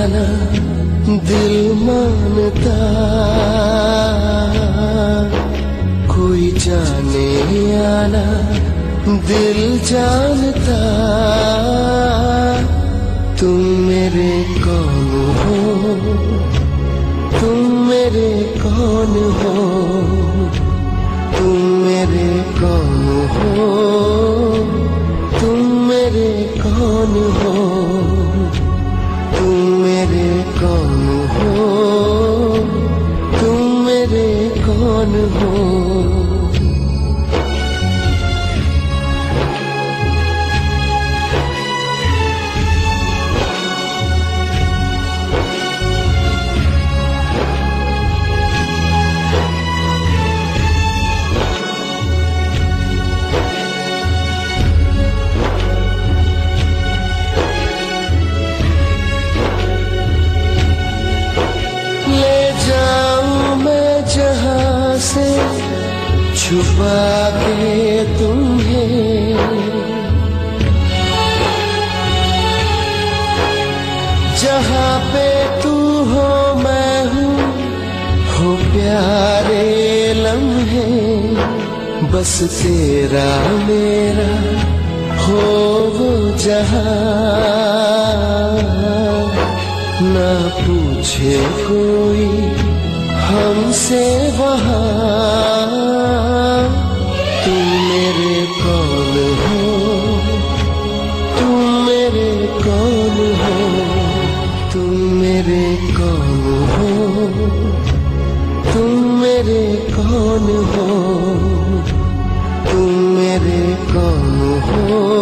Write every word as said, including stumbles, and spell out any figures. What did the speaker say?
आना दिल मानता, कोई जाने आना दिल जानता। तुम मेरे कौन हो, तुम मेरे कौन हो, तुम मेरे कौन हो, तुम मेरे कौन हो, तुम मेरे कौन हो, तुम मेरे कौन हो। से छुपा के तुम्हें, जहाँ पे तू हो मैं हूँ, हो प्यारे लम्हे, बस तेरा मेरा हो वो जहाँ, ना पूछे कोई हमसे वहाँ। तुम मेरे कौन हो, तुम मेरे कौन हो, तुम मेरे कौन हो, तुम मेरे कौन हो, तुम मेरे कौन हो।